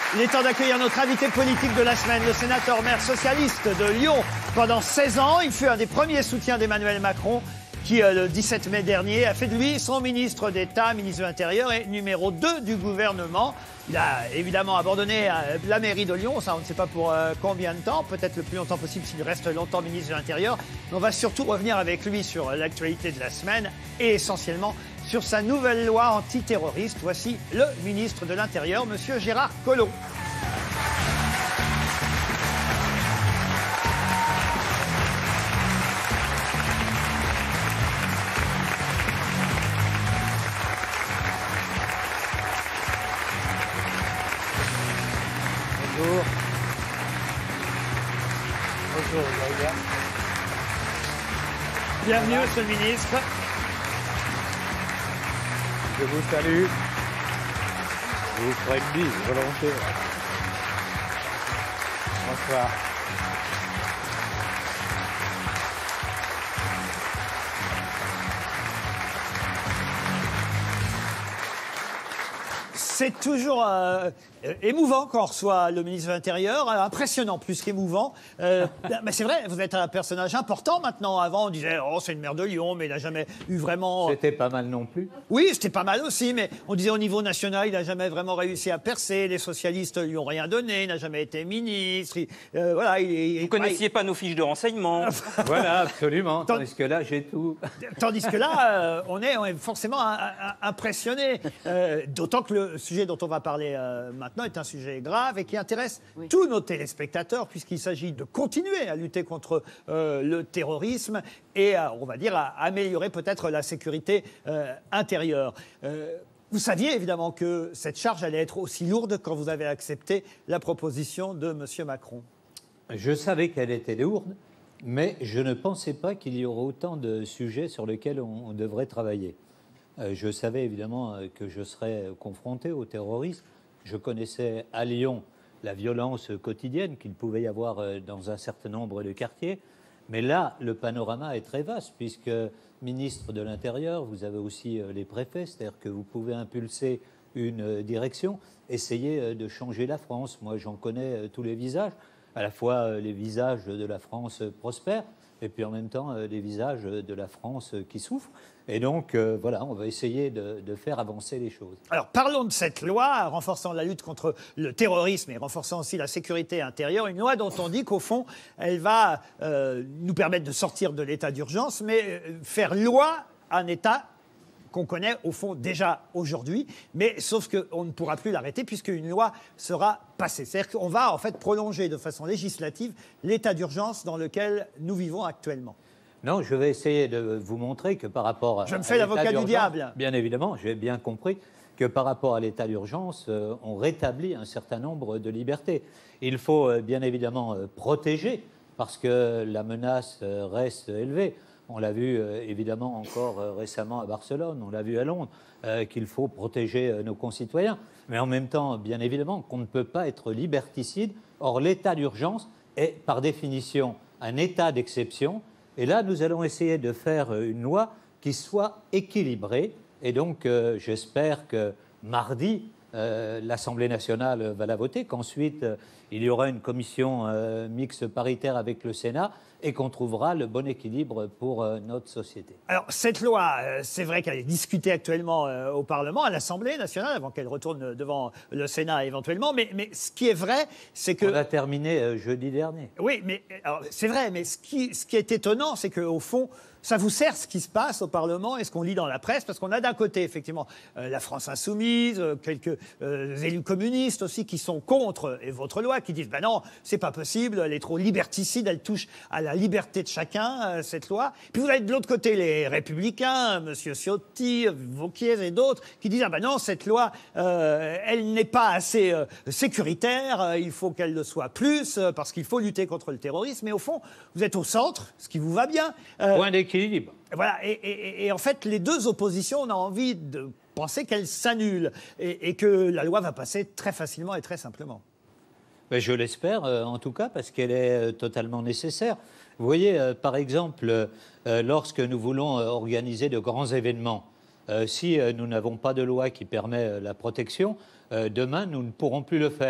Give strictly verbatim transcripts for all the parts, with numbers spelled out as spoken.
Il est temps d'accueillir notre invité politique de la semaine, le sénateur maire socialiste de Lyon. Pendant seize ans, il fut un des premiers soutiens d'Emmanuel Macron qui, euh, le dix-sept mai dernier, a fait de lui son ministre d'État, ministre de l'Intérieur et numéro deux du gouvernement. Il a évidemment abandonné euh, la mairie de Lyon, ça on ne sait pas pour euh, combien de temps, peut-être le plus longtemps possible s'il reste longtemps ministre de l'Intérieur. Mais on va surtout revenir avec lui sur l'actualité de la semaine et essentiellement sur sa nouvelle loi antiterroriste. Voici le ministre de l'Intérieur, monsieur Gérard Collomb. Bonjour. Bonjour, vous allez bien ? Bienvenue, monsieur le ministre. Je vous salue. Je vous ferai une bise, volontiers. Bonsoir. C'est toujours euh, émouvant quand on reçoit le ministre de l'Intérieur, euh, impressionnant plus qu'émouvant. Euh, mais c'est vrai, vous êtes un personnage important maintenant. Avant, on disait « Oh, c'est le maire de Lyon, mais il n'a jamais eu vraiment... » C'était pas mal non plus. Oui, c'était pas mal aussi, mais on disait au niveau national, il n'a jamais vraiment réussi à percer. Les socialistes lui ont rien donné, il n'a jamais été ministre. Il, euh, voilà, il, il, Vous ne connaissiez pas nos fiches de renseignement. Voilà, absolument. Tandis que là, j'ai tout. Tandis que là, euh, on, est, on est forcément un, un, impressionné. Euh, D'autant que le sujet dont on va parler euh, maintenant est un sujet grave et qui intéresse oui. tous nos téléspectateurs, puisqu'il s'agit de continuer à lutter contre euh, le terrorisme et, à, on va dire, à améliorer peut-être la sécurité euh, intérieure. Euh, vous saviez évidemment que cette charge allait être aussi lourde quand vous avez accepté la proposition de M. Macron. Je savais qu'elle était lourde, mais je ne pensais pas qu'il y aurait autant de sujets sur lesquels on, on devrait travailler. Euh, je savais évidemment que je serais confronté aux terroristes. Je connaissais à Lyon la violence quotidienne qu'il pouvait y avoir dans un certain nombre de quartiers. Mais là, le panorama est très vaste, puisque ministre de l'Intérieur, vous avez aussi les préfets, c'est-à-dire que vous pouvez impulser une direction, essayer de changer la France. Moi, j'en connais tous les visages, à la fois les visages de la France prospère, et puis en même temps les visages de la France qui souffrent. Et donc, euh, voilà, on va essayer de, de faire avancer les choses. Alors, parlons de cette loi renforçant la lutte contre le terrorisme et renforçant aussi la sécurité intérieure. Une loi dont on dit qu'au fond, elle va euh, nous permettre de sortir de l'état d'urgence, mais euh, faire loi un état qu'on connaît au fond déjà aujourd'hui, mais sauf qu'on ne pourra plus l'arrêter puisqu'une loi sera passée. C'est-à-dire qu'on va en fait prolonger de façon législative l'état d'urgence dans lequel nous vivons actuellement. Non, je vais essayer de vous montrer que par rapport à... Je me fais l'avocat du diable. Bien évidemment, j'ai bien compris que par rapport à l'état d'urgence, euh, on rétablit un certain nombre de libertés. Il faut euh, bien évidemment euh, protéger, parce que la menace euh, reste élevée. On l'a vu euh, évidemment encore euh, récemment à Barcelone, on l'a vu à Londres, euh, qu'il faut protéger euh, nos concitoyens. Mais en même temps, bien évidemment, qu'on ne peut pas être liberticide. Or, l'état d'urgence est par définition un état d'exception. Et là, nous allons essayer de faire une loi qui soit équilibrée. Et donc, euh, j'espère que mardi, euh, l'Assemblée nationale va la voter, qu'ensuite, euh, il y aura une commission euh, mixte paritaire avec le Sénat et qu'on trouvera le bon équilibre pour euh, notre société. Alors, cette loi, euh, c'est vrai qu'elle est discutée actuellement euh, au Parlement, à l'Assemblée nationale, avant qu'elle retourne devant le Sénat éventuellement. Mais, mais ce qui est vrai, c'est que... On a terminé euh, jeudi dernier. Oui, mais c'est vrai, mais ce qui, ce qui est étonnant, c'est qu'au fond, ça vous sert ce qui se passe au Parlement et ce qu'on lit dans la presse, parce qu'on a d'un côté, effectivement, euh, la France insoumise, euh, quelques euh, élus communistes aussi qui sont contre et votre loi, qui disent ben non, c'est pas possible, elle est trop liberticide, elle touche à la liberté de chacun, euh, cette loi. Puis vous avez de l'autre côté les Républicains, Monsieur Ciotti, Vauquiez et d'autres, qui disent ah ben non, cette loi, euh, elle n'est pas assez euh, sécuritaire, euh, il faut qu'elle le soit plus, euh, parce qu'il faut lutter contre le terrorisme. Mais au fond, vous êtes au centre, ce qui vous va bien. Euh, Point d'équilibre. Voilà, et, et, et en fait, les deux oppositions, on a envie de penser qu'elles s'annulent et, et que la loi va passer très facilement et très simplement. Mais je l'espère, euh, en tout cas, parce qu'elle est euh, totalement nécessaire. Vous voyez, euh, par exemple, euh, lorsque nous voulons euh, organiser de grands événements, euh, si euh, nous n'avons pas de loi qui permet euh, la protection, euh, demain, nous ne pourrons plus le faire.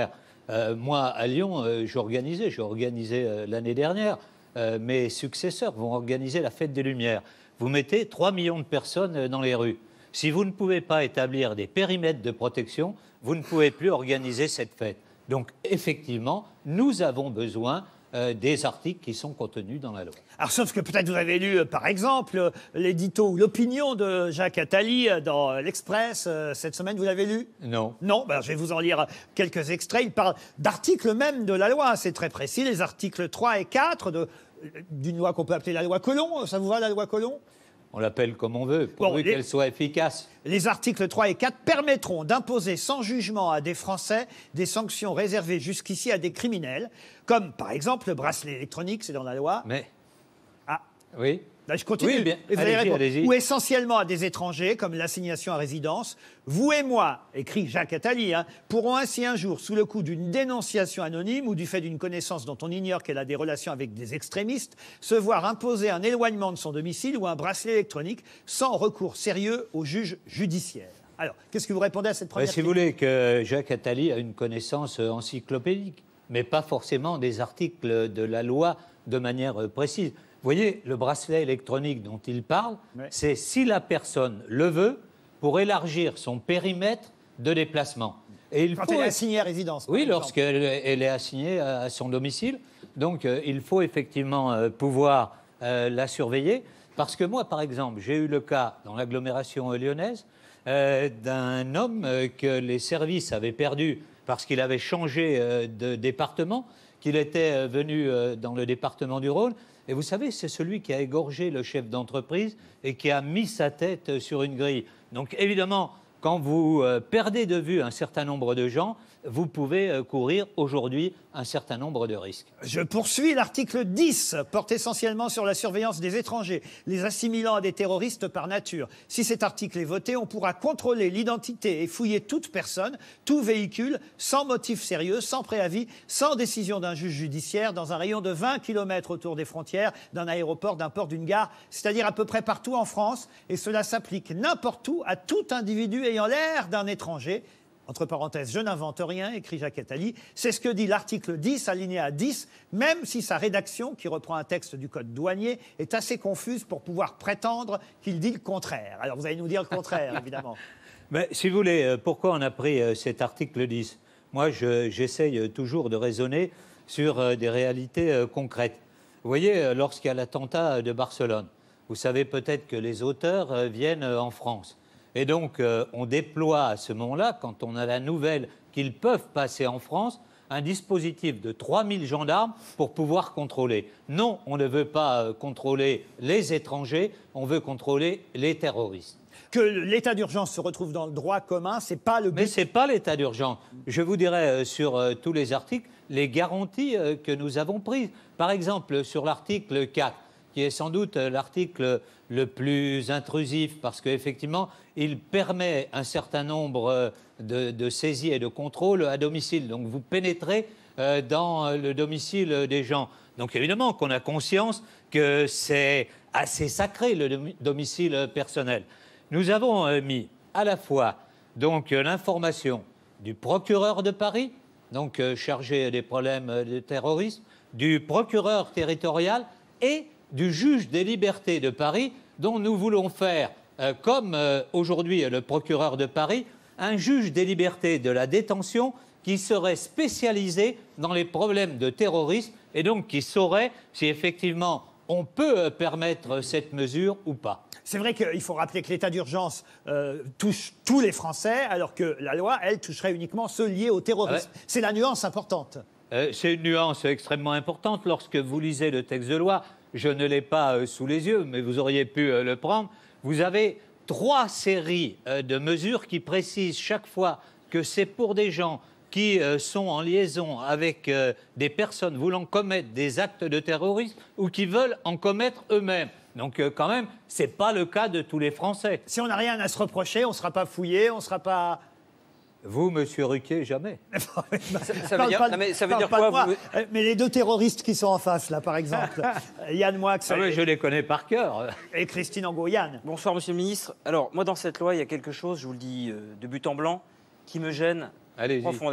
Euh, moi, à Lyon, euh, j'organisais, j'ai organisé euh, l'année dernière, euh, mes successeurs vont organiser la fête des Lumières. Vous mettez trois millions de personnes euh, dans les rues. Si vous ne pouvez pas établir des périmètres de protection, vous ne pouvez plus organiser cette fête. Donc, effectivement, nous avons besoin euh, des articles qui sont contenus dans la loi. Alors, sauf que peut-être vous avez lu, euh, par exemple, euh, l'édito ou l'opinion de Jacques Attali euh, dans euh, l'Express euh, cette semaine. Vous l'avez lu? Non. Non, ben, je vais vous en lire quelques extraits. Il parle d'articles même de la loi. C'est très précis, les articles trois et quatre de, d'une loi qu'on peut appeler la loi Collomb. Ça vous va, la loi Collomb? On l'appelle comme on veut, pourvu Bon, les- qu'elle soit efficace. Les articles trois et quatre permettront d'imposer sans jugement à des Français des sanctions réservées jusqu'ici à des criminels, comme par exemple le bracelet électronique, c'est dans la loi. Mais, Ah, oui. là, je continue. Oui, bien. Et vous allez Allez-y, répondre. allez-y. Ou essentiellement à des étrangers, comme l'assignation à résidence. Vous et moi, écrit Jacques Attali, hein, pourront ainsi un jour, sous le coup d'une dénonciation anonyme ou du fait d'une connaissance dont on ignore qu'elle a des relations avec des extrémistes, se voir imposer un éloignement de son domicile ou un bracelet électronique sans recours sérieux au juge judiciaire. Alors, qu'est-ce que vous répondez à cette Ben, première si vous voulez que Jacques Attali a une connaissance euh, encyclopédique, mais pas forcément des articles de la loi de manière euh, précise. Vous voyez, le bracelet électronique dont il parle, Ouais. c'est si la personne le veut pour élargir son périmètre de déplacement. Et il Quand faut elle est assignée à résidence. par Oui, exemple. lorsqu'elle elle est assignée à, à son domicile. Donc, euh, il faut effectivement euh, pouvoir euh, la surveiller. Parce que moi, par exemple, j'ai eu le cas dans l'agglomération lyonnaise euh, d'un homme euh, que les services avaient perdu parce qu'il avait changé euh, de département, qu'il était euh, venu euh, dans le département du Rhône. Et vous savez, c'est celui qui a égorgé le chef d'entreprise et qui a mis sa tête euh, sur une grille. Donc, évidemment, quand vous euh, perdez de vue un certain nombre de gens, vous pouvez euh, courir aujourd'hui un certain nombre de risques. Je poursuis. L'article dix porte essentiellement sur la surveillance des étrangers, les assimilant à des terroristes par nature. Si cet article est voté, on pourra contrôler l'identité et fouiller toute personne, tout véhicule, sans motif sérieux, sans préavis, sans décision d'un juge judiciaire, dans un rayon de vingt kilomètres autour des frontières, d'un aéroport, d'un port, d'une gare, c'est-à-dire à peu près partout en France. Et cela s'applique n'importe où à tout individu ayant l'air d'un étranger. Entre parenthèses, je n'invente rien, écrit Jacques Attali. C'est ce que dit l'article dix, alinéa dix, même si sa rédaction, qui reprend un texte du code douanier, est assez confuse pour pouvoir prétendre qu'il dit le contraire. Alors vous allez nous dire le contraire, évidemment. Mais, si vous voulez, euh, pourquoi on a pris euh, cet article dix? Moi, je- j'essaye euh, toujours de raisonner sur euh, des réalités euh, concrètes. Vous voyez, euh, lorsqu'il y a l'attentat de Barcelone, vous savez peut-être que les auteurs euh, viennent euh, en France. Et donc, euh, on déploie à ce moment-là, quand on a la nouvelle qu'ils peuvent passer en France, un dispositif de trois mille gendarmes pour pouvoir contrôler. Non, on ne veut pas euh, contrôler les étrangers, on veut contrôler les terroristes. Que l'état d'urgence se retrouve dans le droit commun, c'est pas le but. Mais ce n'est pas l'état d'urgence. Je vous dirais euh, sur euh, tous les articles les garanties euh, que nous avons prises. Par exemple, sur l'article quatre, qui est sans doute euh, l'article le plus intrusif, parce qu'effectivement, il permet un certain nombre euh, de, de saisies et de contrôles à domicile. Donc vous pénétrez euh, dans euh, le domicile des gens. Donc évidemment qu'on a conscience que c'est assez sacré, le domi- domicile euh, personnel. Nous avons euh, mis à la fois donc euh, l'information du procureur de Paris, donc euh, chargé des problèmes euh, de terrorisme, du procureur territorial et du juge des libertés de Paris, dont nous voulons faire, euh, comme euh, aujourd'hui le procureur de Paris, un juge des libertés de la détention qui serait spécialisé dans les problèmes de terrorisme et donc qui saurait si effectivement on peut euh, permettre cette mesure ou pas. C'est vrai qu'il faut rappeler que l'état d'urgence euh, touche tous les Français, alors que la loi, elle, toucherait uniquement ceux liés au terrorisme. Ah ouais. C'est la nuance importante. Euh, c'est une nuance extrêmement importante. Lorsque vous lisez le texte de loi, je ne l'ai pas euh, sous les yeux, mais vous auriez pu euh, le prendre. Vous avez trois séries euh, de mesures qui précisent chaque fois que c'est pour des gens qui euh, sont en liaison avec euh, des personnes voulant commettre des actes de terrorisme ou qui veulent en commettre eux-mêmes. Donc euh, quand même, ce n'est pas le cas de tous les Français. Si on n'a rien à se reprocher, on ne sera pas fouillé, on ne sera pas... Vous, monsieur Ruquier, jamais. Ça, ça veut Parle dire, pas de- non, mais ça veut parle dire pas quoi de moi. vous- Euh, Mais les deux terroristes qui sont en face, là, par exemple, Yann Moix Ah oui, je les connais par cœur. et Christine Angot-Yann. Bonsoir, monsieur le ministre. Alors, moi, dans cette loi, il y a quelque chose, je vous le dis euh, de but en blanc, qui me gêne Allez-y. profondément.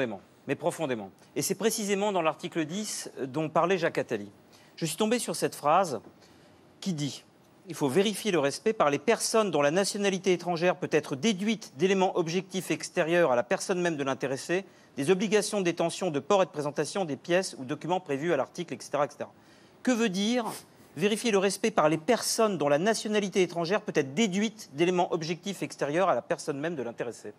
mais profondément. Et c'est précisément dans l'article dix dont parlait Jacques Attali. Je suis tombé sur cette phrase qui dit « Il faut vérifier le respect par les personnes dont la nationalité étrangère peut être déduite d'éléments objectifs extérieurs à la personne même de l'intéressé, des obligations de détention, de port et de présentation des pièces ou documents prévus à l'article, et cetera, et cetera » Que veut dire vérifier le respect par les personnes dont la nationalité étrangère peut être déduite d'éléments objectifs extérieurs à la personne même de l'intéressé?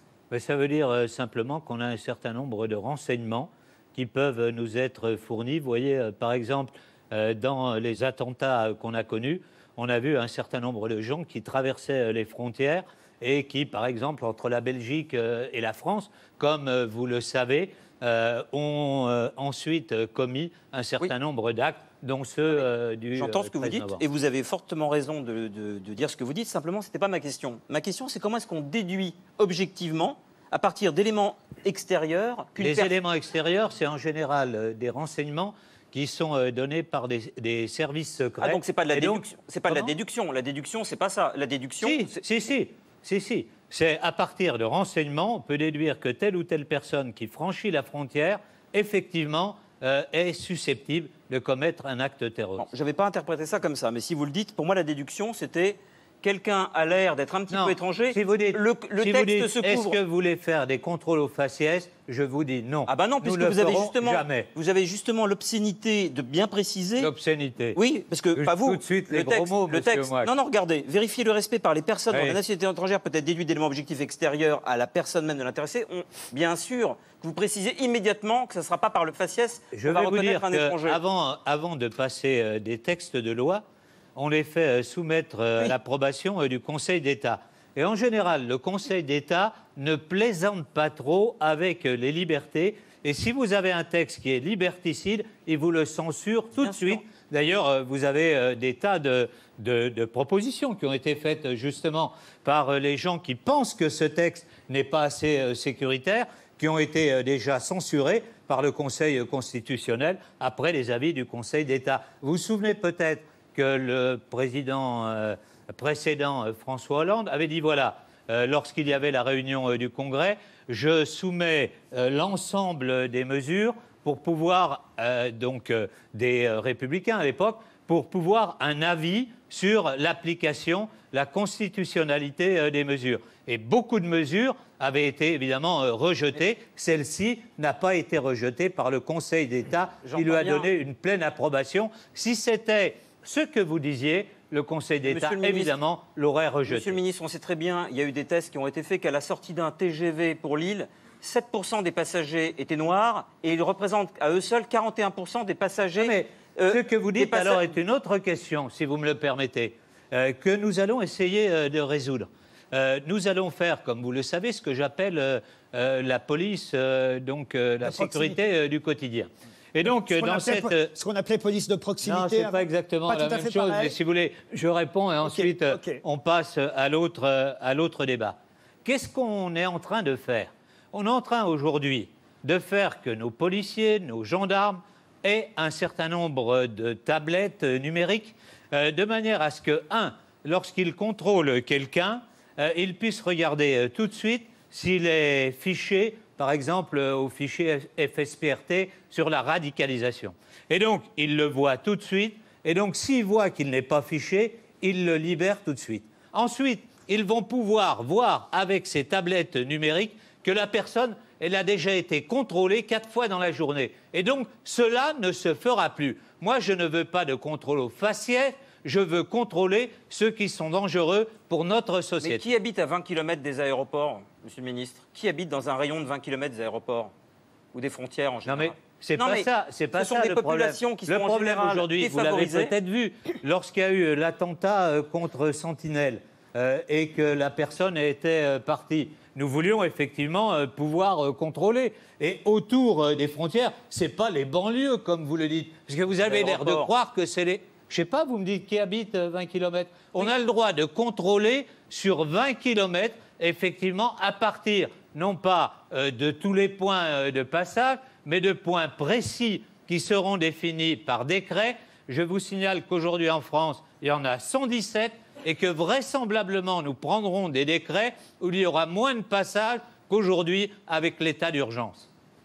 Ça veut dire euh, simplement qu'on a un certain nombre de renseignements qui peuvent nous être fournis. Vous voyez, euh, par exemple, euh, dans les attentats euh, qu'on a connus, on a vu un certain nombre de gens qui traversaient euh, les frontières et qui, par exemple, entre la Belgique euh, et la France, comme euh, vous le savez, euh, ont euh, ensuite euh, commis un certain oui. nombre d'actes, dont ceux euh, du J'entends ce que vous dites, novembre. Et vous avez fortement raison de, de, de dire ce que vous dites. Simplement, ce n'était pas ma question. Ma question, c'est comment est-ce qu'on déduit objectivement, à partir d'éléments extérieurs... Les per... éléments extérieurs, c'est en général euh, des renseignements qui sont euh, donnés par des, des services secrets. Ah, donc c'est pas de la Et déduction. Donc, c'est pas de la déduction. La déduction, c'est pas ça. La déduction... Si, si, si, si, si. C'est à partir de renseignements, on peut déduire que telle ou telle personne qui franchit la frontière, effectivement, euh, est susceptible de commettre un acte terroriste. Je n'avais pas interprété ça comme ça, mais si vous le dites, pour moi, la déduction, c'était... Quelqu'un a l'air d'être un petit non, peu étranger. Si vous dites, le, le si texte vous dites, se couvre. Est-ce que vous voulez faire des contrôles au faciès? Je vous dis non. Ah bah non, Nous puisque ne vous avez ferons justement, jamais. vous avez justement l'obscénité de bien préciser. L'obscénité. Oui, parce que Je, pas vous. Tout de suite le les texte, gros mots, le monsieur texte. Moix. Non, non, regardez. Vérifier le respect par les personnes oui. dont la nationalité étrangère peut être déduite d'éléments objectifs extérieurs à la personne même de l'intéressé. On, bien sûr, vous précisez immédiatement que ce ne sera pas par le faciès qu'on va reconnaître un étranger. Avant, avant de passer euh, des textes de loi, on les fait euh, soumettre euh, oui. à l'approbation euh, du Conseil d'État. Et en général, le Conseil d'État ne plaisante pas trop avec euh, les libertés. Et si vous avez un texte qui est liberticide, il vous le censure tout Bien de sûr. suite. D'ailleurs, euh, vous avez euh, des tas de, de, de propositions qui ont été faites euh, justement par euh, les gens qui pensent que ce texte n'est pas assez euh, sécuritaire, qui ont été euh, déjà censurés par le Conseil constitutionnel après les avis du Conseil d'État. Vous vous souvenez peut-être que le président euh, précédent, euh, François Hollande, avait dit, voilà, euh, lorsqu'il y avait la réunion euh, du Congrès, je soumets euh, l'ensemble des mesures pour pouvoir, euh, donc euh, des euh, Républicains à l'époque, pour pouvoir un avis sur l'application, la constitutionnalité euh, des mesures. Et beaucoup de mesures avaient été évidemment euh, rejetées. Celle-ci n'a pas été rejetée par le Conseil d'État, qui lui a donné une pleine approbation. Si c'était ce que vous disiez, le Conseil d'État, évidemment, l'aurait rejeté. Monsieur le ministre, on sait très bien, il y a eu des tests qui ont été faits qu'à la sortie d'un T G V pour Lille, sept pour cent des passagers étaient noirs et ils représentent à eux seuls quarante et un pour cent des passagers. Mais euh, ce que vous dites passa... alors est une autre question, si vous me le permettez, euh, que nous allons essayer euh, de résoudre. Euh, nous allons faire, comme vous le savez, ce que j'appelle euh, euh, la police, euh, donc euh, la, la sécurité euh, du quotidien. Et donc, ce dans cette... Po- ce qu'on appelait police de proximité... Non, ce n'est pas exactement pas la même chose, pareil. Mais si vous voulez, je réponds et ensuite, okay, okay. on passe à l'autre, à l'autre débat. Qu'est-ce qu'on est en train de faire? On est en train aujourd'hui de faire que nos policiers, nos gendarmes aient un certain nombre de tablettes numériques, euh, de manière à ce que, un, lorsqu'ils contrôlent quelqu'un, euh, ils puissent regarder euh, tout de suite s'il est fiché, par exemple, au fichier F S P R T sur la radicalisation. Et donc, il le voit tout de suite. Et donc, s'il voit qu'il n'est pas fiché, il le libère tout de suite. Ensuite, ils vont pouvoir voir avec ces tablettes numériques que la personne, elle a déjà été contrôlée quatre fois dans la journée. Et donc, cela ne se fera plus. Moi, je ne veux pas de contrôle au faciès. Je veux contrôler ceux qui sont dangereux pour notre société. Mais qui habite à vingt kilomètres des aéroports, monsieur le ministre? Qui habite dans un rayon de vingt kilomètres des aéroports ou des frontières en général? Non mais c'est pas mais ça, c'est pas ce ça sont des le populations problème. Qui sont le problème aujourd'hui, vous l'avez peut-être vu, lorsqu'il y a eu l'attentat contre Sentinelle euh, et que la personne était euh, partie. Nous voulions effectivement euh, pouvoir euh, contrôler. Et autour euh, des frontières, c'est pas les banlieues comme vous le dites, parce que vous avez l'air de croire que c'est les... Je ne sais pas, vous me dites qui habite vingt kilomètres. On oui. a le droit de contrôler sur vingt kilomètres, effectivement, à partir, non pas euh, de tous les points euh, de passage, mais de points précis qui seront définis par décret. Je vous signale qu'aujourd'hui en France, il y en a cent dix-sept et que vraisemblablement, nous prendrons des décrets où il y aura moins de passages qu'aujourd'hui avec l'état d'urgence.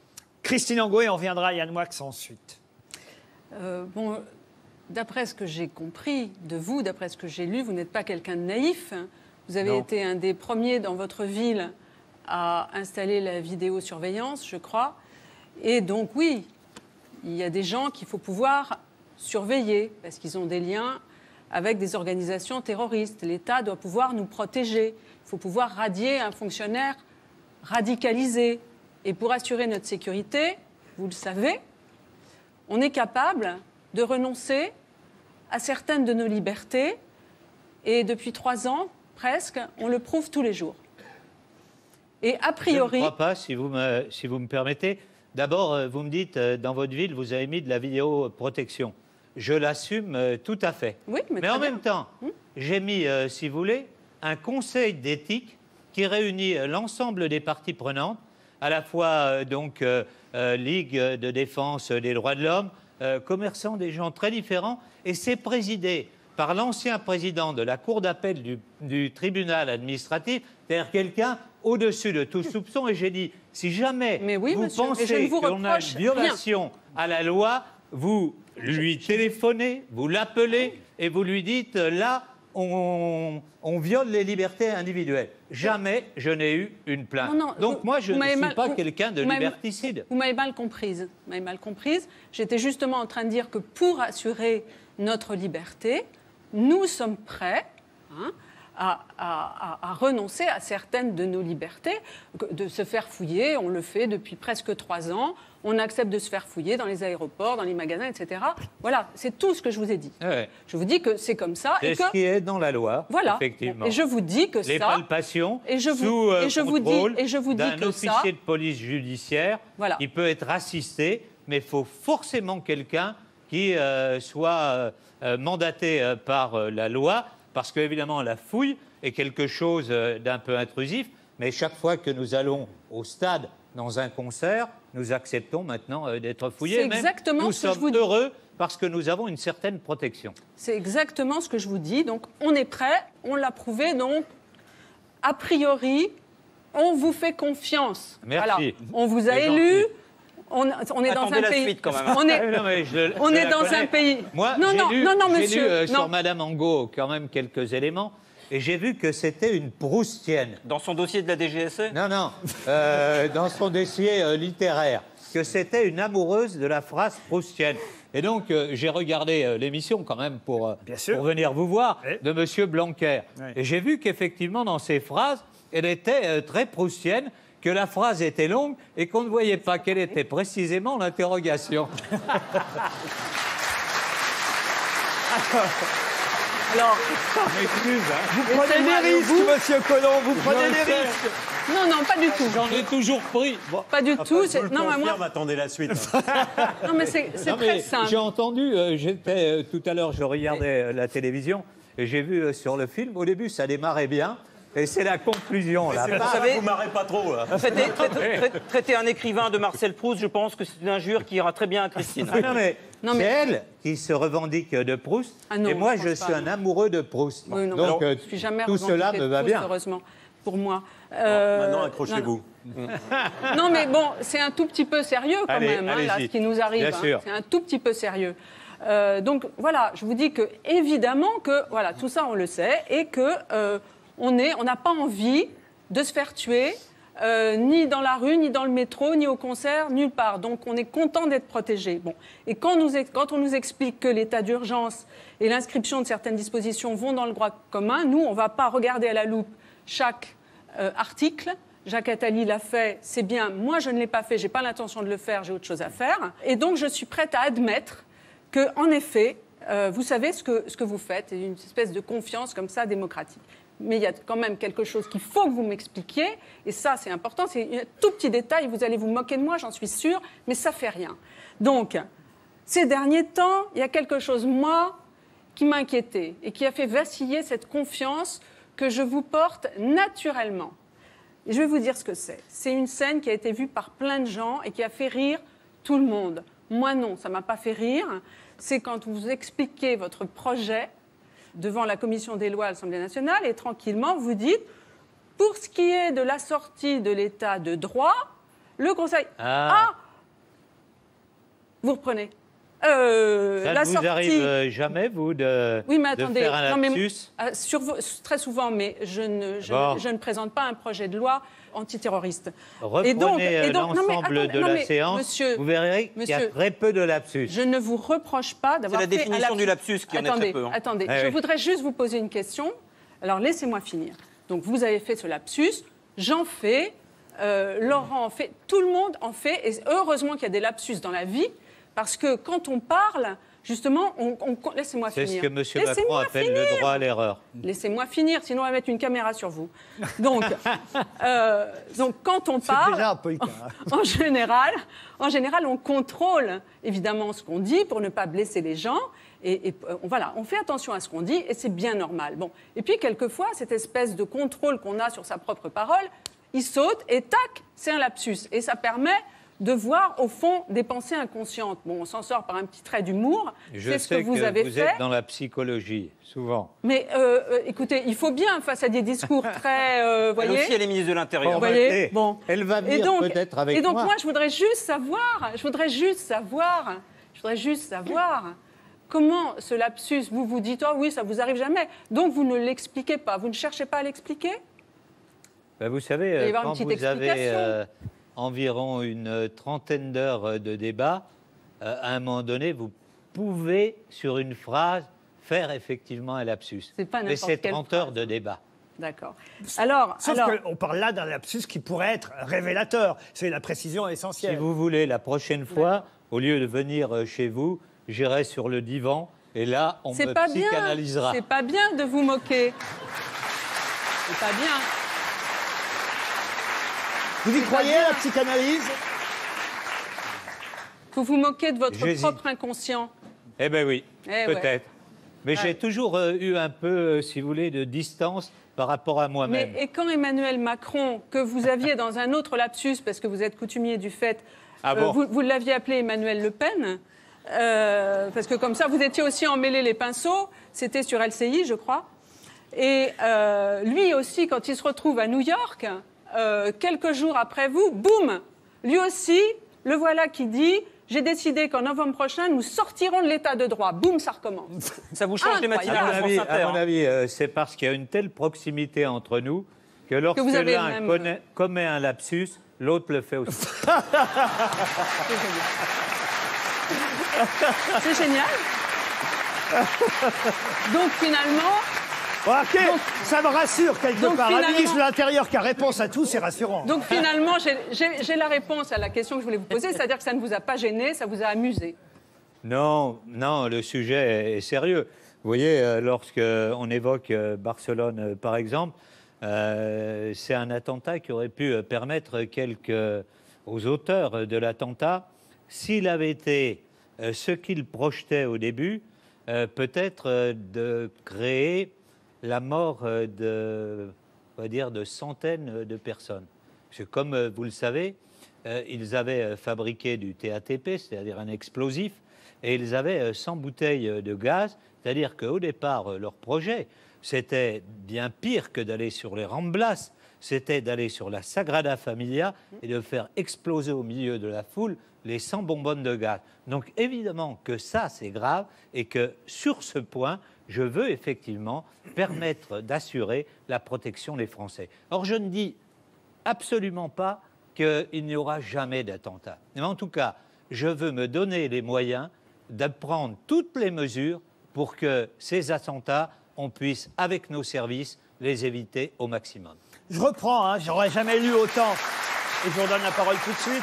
Christine Angot, et on reviendra à Yann Moix ensuite. Euh, bon, d'après ce que j'ai compris de vous, d'après ce que j'ai lu, vous n'êtes pas quelqu'un de naïf. Vous avez Non. été un des premiers dans votre ville à installer la vidéosurveillance, je crois. Et donc, oui, il y a des gens qu'il faut pouvoir surveiller parce qu'ils ont des liens avec des organisations terroristes. L'État doit pouvoir nous protéger. Il faut pouvoir radier un fonctionnaire radicalisé. Et pour assurer notre sécurité, vous le savez, on est capable de renoncer à certaines de nos libertés. Et depuis trois ans, presque, on le prouve tous les jours. Et a priori... Je ne crois pas, si vous me, si vous me permettez. D'abord, euh, vous me dites, euh, dans votre ville, vous avez mis de la vidéoprotection. Je l'assume euh, tout à fait. Oui, mais, Mais très en bien. même temps, Hum. j'ai mis, euh, si vous voulez, un conseil d'éthique qui réunit euh, l'ensemble des parties prenantes, à la fois euh, donc euh, euh, Ligue de défense des droits de l'homme, euh, commerçants, des gens très différents, et c'est présidé par l'ancien président de la Cour d'appel du, du tribunal administratif, c'est-à-dire quelqu'un au-dessus de tout soupçon. Et j'ai dit, si jamais Mais oui, vous monsieur, et je pensez ne vous qu'on a reproche une violation à la loi, vous lui téléphonez, vous l'appelez et vous lui dites, là, on, on viole les libertés individuelles. Jamais je n'ai eu une plainte. Non, non, Donc vous- moi, je vous ne m'avez suis mal- pas vous- quelqu'un de vous m'avez- liberticide. Vous m'avez mal comprise. Vous m'avez mal comprise. J'étais justement en train de dire que pour assurer notre liberté, nous sommes prêts hein, à, à- à- à renoncer à certaines de nos libertés, de se faire fouiller. On le fait depuis presque trois ans. On accepte de se faire fouiller dans les aéroports, dans les magasins, et cetera. Voilà, c'est tout ce que je vous ai dit. Ouais. Je vous dis que c'est comme ça. C'est et que, ce qui est dans la loi, voilà. effectivement. Et je vous dis que Les ça... palpations et je vous- sous euh, et je vous dis- contrôle et je vous dis d'un que officier ça- de police judiciaire, Voilà. il peut être assisté, mais il faut forcément quelqu'un qui euh, soit euh, euh, mandaté euh, par euh, la loi, parce qu'évidemment la fouille est quelque chose euh, d'un peu intrusif, mais chaque fois que nous allons au stade dans un concert, nous acceptons maintenant euh, d'être fouillés. C'est Même, exactement nous ce que je sommes vous dis. heureux parce que nous avons une certaine protection. C'est exactement ce que je vous dis. Donc, on est prêt, on l'a prouvé. Donc, a priori, on vous fait confiance. Merci. Voilà. On vous a C'est élu. gentil. On, on est dans Attendez un la pays. suite, quand même. On est, Ah, non, mais je- on je est la dans connais. un pays. Moi, non, j'ai non, lu, non, non, j'ai monsieur. lu, euh, non. sur Madame Angot quand même quelques éléments, et j'ai vu que c'était une proustienne. Dans son dossier de la D G S E Non, non, euh, dans son dossier euh, littéraire, que c'était une amoureuse de la phrase proustienne. Et donc, euh, j'ai regardé euh, l'émission quand même pour, euh, Bien sûr. pour venir vous voir, Oui. de Monsieur Blanquer. Oui. Et j'ai vu qu'effectivement, dans ses phrases, elle était euh, très proustienne, que la phrase était longue et qu'on ne voyait pas quelle était précisément l'interrogation. Alors, M'excuse, hein. Vous prenez Laissez-moi des aller au risques, bout. monsieur Collomb, vous prenez Je des le sais. risques. non, non, pas du tout. J'en ai toujours pris. Bon. Pas du tout. Je c'est- vous le Non, mais confirme, moi, attendez la suite. non, mais c'est c'est Non, très mais simple. j'ai entendu, euh, j'étais euh, tout à l'heure, je regardais euh, la télévision et j'ai vu euh, sur le film, au début ça démarrait bien et c'est la conclusion là. C'est pas, savez- vous marrez pas trop. Là. Traiter, traiter- traiter- traiter un écrivain de Marcel Proust, je pense que c'est une injure qui ira très bien à Christine. Ah non, mais Non, c'est mais- elle qui se revendique de Proust Ah non, et moi je je pense suis pas, un non. amoureux de Proust. Oui, non, Donc mais euh, je suis jamais tout cela revendiquée me de va Proust, bien. heureusement, pour moi. Euh, Maintenant, non, accrochez-vous. Non, Non, mais bon, c'est un tout petit peu sérieux quand Allez, même, hein, là, allez-y. ce qui nous arrive. Bien hein. sûr. C'est un tout petit peu sérieux. Euh, donc voilà, je vous dis que évidemment que voilà, tout ça on le sait et que euh, on est, on n'a pas envie de se faire tuer. euh, ni dans la rue, ni dans le métro, ni au concert, nulle part. Donc on est content d'être protégé. Bon. Et quand, nous, ex- quand on nous explique que l'état d'urgence et l'inscription de certaines dispositions vont dans le droit commun, nous, on ne va pas regarder à la loupe chaque euh, article. Jacques Attali l'a fait, c'est bien. Moi, je ne l'ai pas fait, je n'ai pas l'intention de le faire, j'ai autre chose à faire. Et donc, je suis prête à admettre que, en effet, euh, vous savez ce que, ce que vous faites, une espèce de confiance comme ça démocratique. Mais il y a quand même quelque chose qu'il faut que vous m'expliquiez, et ça, c'est important, c'est un tout petit détail, vous allez vous moquer de moi, j'en suis sûre, mais ça fait rien. Donc, ces derniers temps, il y a quelque chose, moi, qui m'a inquiétée et qui a fait vaciller cette confiance que je vous porte naturellement. Et je vais vous dire ce que c'est. C'est une scène qui a été vue par plein de gens et qui a fait rire tout le monde. Moi, non, ça ne m'a pas fait rire. C'est quand vous expliquez votre projet devant la commission des lois à l'Assemblée nationale et tranquillement, vous dites, pour ce qui est de la sortie de l'état de droit, le Conseil... Ah. Ah, Vous reprenez. Euh, Ça la ne vous sortie... arrive euh, jamais, vous, de, Oui, mais de attendez, faire un non, mais, lapsus euh, sur vos- très souvent, mais je ne, je, Bon. ne, je ne présente pas un projet de loi antiterroriste. Reprenez Et donc- euh, et donc- non, mais l'ensemble attendez, de non, la mais séance, monsieur- vous verrez qu'il y a monsieur, très peu de lapsus. Je ne vous reproche pas d'avoir C'est la fait définition un du lapsus qui en est attendez, très peu, hein. Attendez, Ah je oui. voudrais juste vous poser une question. Alors, laissez-moi finir. Donc, vous avez fait ce lapsus, j'en fais, euh, Laurent en fait, tout le monde en fait, et heureusement qu'il y a des lapsus dans la vie, parce que quand on parle, justement, on, on- laissez-moi C'est finir. ce que M. Macron Laissez-moi appelle finir. le droit à l'erreur. Laissez-moi finir, sinon on va mettre une caméra sur vous. Donc, euh, donc quand on C'est parle, déjà un peu le cas. en général, en général, on contrôle évidemment ce qu'on dit pour ne pas blesser les gens. Et, et, euh, voilà, on fait attention à ce qu'on dit et c'est bien normal. Bon. Et puis, quelquefois, cette espèce de contrôle qu'on a sur sa propre parole, il saute et tac, c'est un lapsus. Et ça permet de voir, au fond, des pensées inconscientes. Bon, on s'en sort par un petit trait d'humour. Je C'est sais ce que vous avez vous fait. êtes dans la psychologie, souvent. Mais euh, euh, écoutez, il faut bien, face à des discours très... euh, Elle voyez, aussi, elle est ministre de l'Intérieur. Vous voyez, écoutez, bon. elle va Et venir donc- peut-être avec Et donc moi. moi, je voudrais juste savoir, je voudrais juste savoir, je voudrais juste savoir comment ce lapsus, vous vous dites, oh oui, ça vous arrive jamais, donc vous ne l'expliquez pas, vous ne cherchez pas à l'expliquer? Ben, vous savez, va y euh, avoir une quand petite vous avez explication. euh, environ une trentaine d'heures de débat, euh, à un moment donné, vous pouvez, sur une phrase, faire effectivement un lapsus. C'est pas Mais n'importe c'est quelle trente heures phrase. de débat. D'accord. Alors, Sauf alors qu'on parle là d'un lapsus qui pourrait être révélateur. C'est la précision Si essentielle. vous voulez, la prochaine fois, au lieu de venir euh, chez vous, j'irai sur le divan et là, on c'est me pas bien, psychanalysera. c'est pas bien de vous moquer. C'est pas bien. Vous y croyez à la psychanalyse? Vous vous moquez de votre J'hésite. propre inconscient. Eh bien oui, Eh ouais. peut-être. Mais Ouais. j'ai toujours euh, eu un peu, euh, si vous voulez, de distance par rapport à moi-même. Mais et quand Emmanuel Macron, que vous aviez dans un autre lapsus, parce que vous êtes coutumier du fait, Ah euh, bon vous, vous l'aviez appelé Emmanuel Le Pen, euh, parce que comme ça, vous étiez aussi emmêlé les pinceaux, c'était sur L C I, je crois. Et euh, lui aussi, quand il se retrouve à New York, euh, quelques jours après vous, boum, lui aussi, le voilà qui dit... J'ai décidé qu'en novembre prochain, nous sortirons de l'état de droit. Boum, ça recommence. Ça vous change les Incroyable. matinales À mon de avis, France Inter. à mon hein. avis, euh, c'est parce qu'il y a une telle proximité entre nous que lorsque vous avez l'un le même- connaît- commet un lapsus, l'autre le fait aussi. C'est génial. C'est génial. Donc finalement, Ok, ça me rassure quelque donc, part. Un finalement- ministre de l'Intérieur qui a réponse à tout, c'est rassurant. donc finalement, j'ai- j'ai j'ai la réponse à la question que je voulais vous poser, c'est-à-dire que ça ne vous a pas gêné, ça vous a amusé. Non, non, le sujet est sérieux. Vous voyez, euh, lorsque on évoque euh, Barcelone, euh, par exemple, euh, c'est un attentat qui aurait pu euh, permettre quelques, aux auteurs de l'attentat, s'il avait été euh, ce qu'ils projetaient au début, euh, peut-être euh, de créer la mort euh, de, on va dire, de centaines de personnes. Parce que comme euh, vous le savez, euh, ils avaient euh, fabriqué du T A T P, c'est-à-dire un explosif, et ils avaient euh, cent bouteilles euh, de gaz, c'est-à-dire qu'au départ, euh, leur projet, c'était bien pire que d'aller sur les Ramblas, c'était d'aller sur la Sagrada Familia et de faire exploser au milieu de la foule les cent bonbonnes de gaz. Donc évidemment que ça, c'est grave, et que sur ce point, je veux effectivement permettre d'assurer la protection des Français. Or, je ne dis absolument pas qu'il n'y aura jamais d'attentat. Mais en tout cas, je veux me donner les moyens de prendre toutes les mesures pour que ces attentats, on puisse, avec nos services, les éviter au maximum. Je reprends, hein, j'aurais jamais lu autant. Et je vous redonne la parole tout de suite.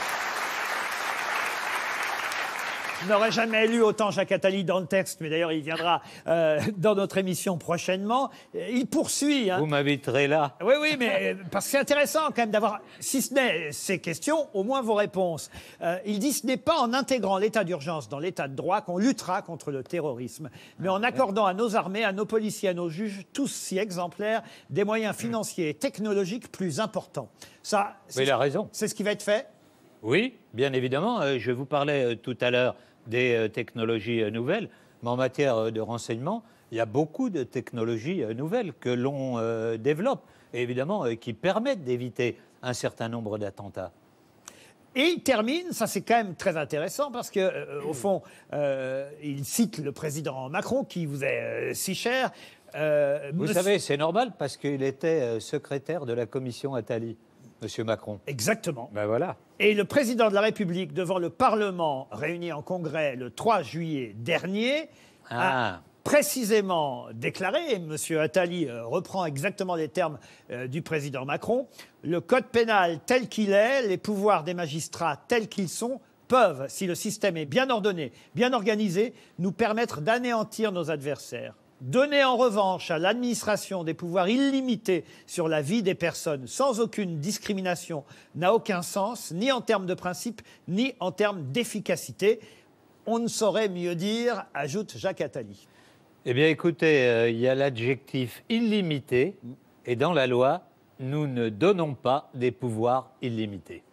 Je n'aurais jamais lu autant Jacques Attali dans le texte, mais d'ailleurs il viendra euh, dans notre émission prochainement. Il poursuit. Hein. Vous m'inviterez là. Oui, oui, mais parce que c'est intéressant quand même d'avoir, si ce n'est ces questions, au moins vos réponses. Euh, il dit ce n'est pas en intégrant l'état d'urgence dans l'état de droit qu'on luttera contre le terrorisme, mais en accordant à nos armées, à nos policiers, à nos juges, tous si exemplaires, des moyens financiers et technologiques plus importants. Ça, Mais il a raison. c'est ce qui va être fait. Oui, bien évidemment. Euh, je vous parlais euh, tout à l'heure des euh, technologies euh, nouvelles, mais en matière euh, de renseignement, il y a beaucoup de technologies euh, nouvelles que l'on euh, développe, et évidemment, euh, qui permettent d'éviter un certain nombre d'attentats. Et il termine, ça c'est quand même très intéressant, parce que euh, au fond, euh, il cite le président Macron, qui vous est euh, si cher. Euh, Vous monsieur- savez, c'est normal parce qu'il était euh, secrétaire de la commission Attali, Monsieur Macron. Exactement. Ben voilà. Et le président de la République, devant le Parlement réuni en congrès le trois juillet dernier, Ah. a précisément déclaré, et M. Attali euh, reprend exactement les termes euh, du président Macron, le code pénal tel qu'il est, les pouvoirs des magistrats tels qu'ils sont, peuvent, si le système est bien ordonné, bien organisé, nous permettre d'anéantir nos adversaires. Donner en revanche à l'administration des pouvoirs illimités sur la vie des personnes sans aucune discrimination n'a aucun sens, ni en termes de principe, ni en termes d'efficacité. On ne saurait mieux dire, ajoute Jacques Attali. Eh bien, écoutez, euh, il y a l'adjectif illimité, et dans la loi, nous ne donnons pas des pouvoirs illimités.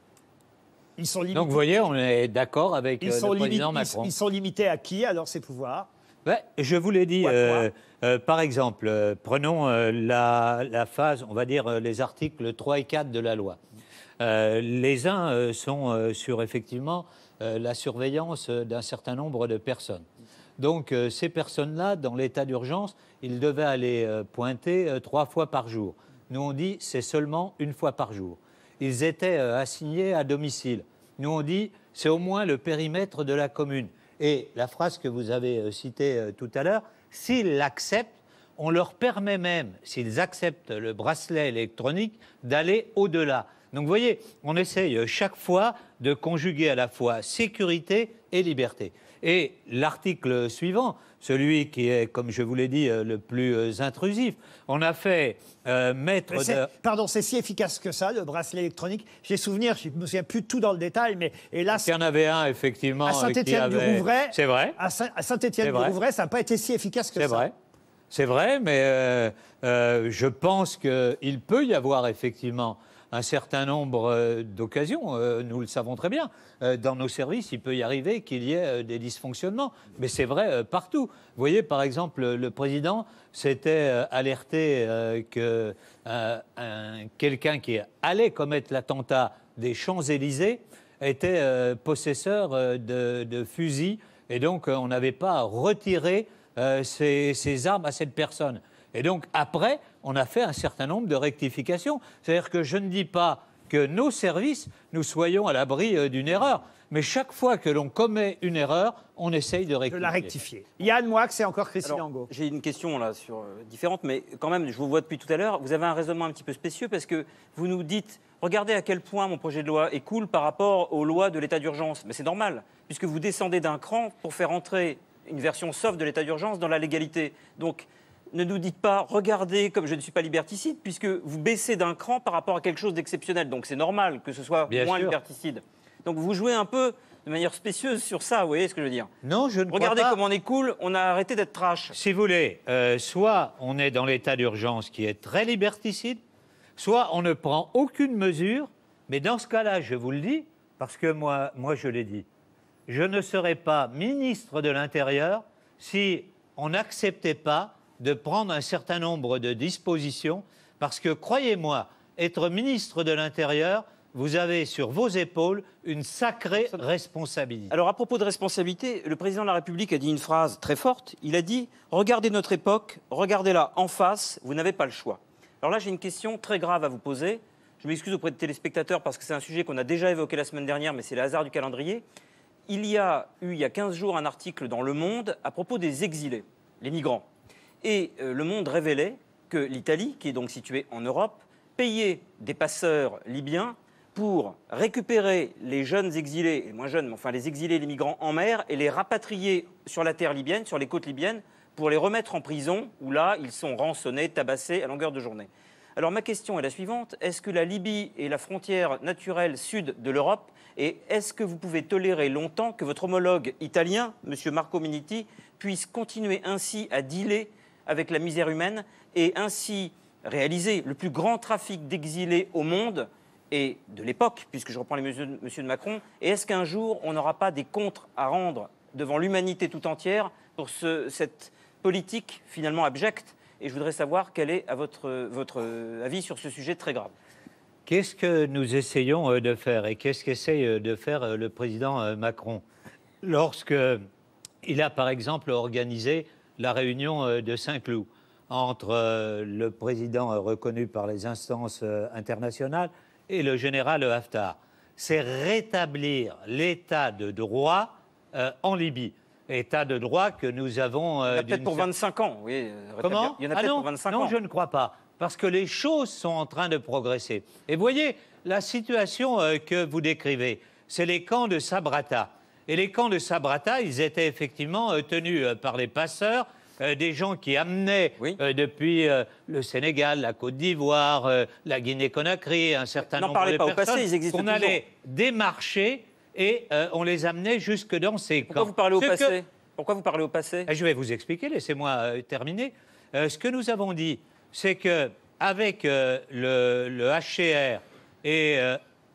Ils sont limités. Donc, vous voyez, on est d'accord avec Ils euh, sont, le président limi- Macron. ils- ils sont limités à qui, alors, ces pouvoirs? Ouais, je vous l'ai dit, Quoi, quoi euh, euh, par exemple, euh, prenons euh, la, la phase, on va dire euh, les articles trois et quatre de la loi. Euh, les uns euh, sont euh, sur effectivement euh, la surveillance euh, d'un certain nombre de personnes. Donc euh, ces personnes-là, dans l'état d'urgence, ils devaient aller euh, pointer euh, trois fois par jour. Nous on dit c'est seulement une fois par jour. Ils étaient euh, assignés à domicile. Nous on dit c'est au moins le périmètre de la commune. Et la phrase que vous avez euh, citée euh, tout à l'heure, s'ils l'acceptent, on leur permet même, s'ils acceptent le bracelet électronique, d'aller au-delà. Donc vous voyez, on essaye chaque fois de conjuguer à la fois sécurité et liberté. Et l'article suivant, celui qui est, comme je vous l'ai dit, le plus intrusif, on a fait euh, mettre... Mais c'est- de... Pardon, c'est si efficace que ça, le bracelet électronique. J'ai souvenir, je ne me souviens plus tout dans le détail, mais hélas, Il y en avait un, effectivement, à qui Saint-Étienne-du-Rouvray, avait... C'est vrai. à Saint- à C'est Saint-Étienne-du-Rouvray, ça n'a pas été si efficace que ça. C'est vrai. C'est vrai, mais euh, euh, je pense qu'il peut y avoir effectivement un certain nombre euh, d'occasions, euh, nous le savons très bien. Euh, dans nos services, il peut y arriver qu'il y ait euh, des dysfonctionnements, mais c'est vrai euh, partout. Vous voyez, par exemple, le, le président s'était euh, alerté euh, que euh, un- quelqu'un qui allait commettre l'attentat des Champs-Élysées était euh, possesseur euh, de, de fusils, et donc euh, on n'avait pas retiré euh, ces, ces armes à cette personne. Et donc après, on a fait un certain nombre de rectifications. C'est-à-dire que je ne dis pas que nos services, nous soyons à l'abri euh, d'une erreur, mais chaque fois que l'on commet une erreur, on essaye de De rectifier. la rectifier. Yann Moix, c'est encore Christine Alors, Angot. j'ai une question là sur euh, différente, mais quand même, je vous vois depuis tout à l'heure. Vous avez un raisonnement un petit peu spécieux parce que vous nous dites, regardez à quel point mon projet de loi est cool par rapport aux lois de l'état d'urgence. Mais c'est normal, puisque vous descendez d'un cran pour faire entrer une version soft de l'état d'urgence dans la légalité. Donc, ne nous dites pas, regardez comme je ne suis pas liberticide, puisque vous baissez d'un cran par rapport à quelque chose d'exceptionnel. Donc c'est normal que ce soit Bien moins sûr. liberticide. Donc vous jouez un peu de manière spécieuse sur ça, vous voyez ce que je veux dire? Non, je ne Regardez crois pas. comme on est cool, on a arrêté d'être trash. Si vous voulez, euh, soit on est dans l'état d'urgence qui est très liberticide, soit on ne prend aucune mesure, mais dans ce cas-là, je vous le dis, parce que moi, moi je l'ai dit, je ne serais pas ministre de l'Intérieur si on n'acceptait pas de prendre un certain nombre de dispositions, parce que, croyez-moi, être ministre de l'Intérieur, vous avez sur vos épaules une sacrée responsabilité. Alors à propos de responsabilité, le président de la République a dit une phrase très forte. Il a dit « Regardez notre époque, regardez-la en face, vous n'avez pas le choix ». Alors là, j'ai une question très grave à vous poser. Je m'excuse auprès des téléspectateurs parce que c'est un sujet qu'on a déjà évoqué la semaine dernière, mais c'est le hasard du calendrier. Il y a eu, il y a quinze jours, un article dans Le Monde à propos des exilés, les migrants. Et euh, Le Monde révélait que l'Italie, qui est donc située en Europe, payait des passeurs libyens pour récupérer les jeunes exilés, les moins jeunes, mais enfin les exilés, les migrants en mer, et les rapatrier sur la terre libyenne, sur les côtes libyennes, pour les remettre en prison, où là, ils sont rançonnés, tabassés à longueur de journée. Alors ma question est la suivante, est-ce que la Libye est la frontière naturelle sud de l'Europe, et est-ce que vous pouvez tolérer longtemps que votre homologue italien, M. Marco Minniti, puisse continuer ainsi à dealer avec la misère humaine et ainsi réaliser le plus grand trafic d'exilés au monde et de l'époque, puisque je reprends les mesures de M. Macron, et est-ce qu'un jour on n'aura pas des comptes à rendre devant l'humanité tout entière pour ce, cette politique finalement abjecte? Et je voudrais savoir quel est à votre, votre avis sur ce sujet très grave. Qu'est-ce que nous essayons de faire et qu'est-ce qu'essaye de faire le président Macron lorsqu'il a, par exemple, organisé la réunion de Saint-Cloud entre le président reconnu par les instances internationales et le général Haftar? C'est rétablir l'état de droit euh, en Libye. État de droit que nous avons... Euh, il y en a peut-être pour vingt-cinq ans. Oui, Comment Il y en a ah peut-être non, pour vingt-cinq non, ans. je ne crois pas. Parce que les choses sont en train de progresser. Et voyez, la situation euh, que vous décrivez, c'est les camps de Sabrata. Et les camps de Sabrata, ils étaient effectivement euh, tenus euh, par les passeurs, euh, des gens qui amenaient oui. euh, depuis euh, le Sénégal, la Côte d'Ivoire, euh, la Guinée-Conakry, un certain nombre de pas personnes. Au passé, ils existent qu'on toujours. allait démarcher et euh, on les amenait jusque dans ces Pourquoi camps. vous parlez au Ce passé que... Pourquoi vous parlez au passé Je vais vous expliquer, laissez-moi euh, terminer. Euh, ce que nous avons dit, c'est qu'avec euh, le, le H C R et euh,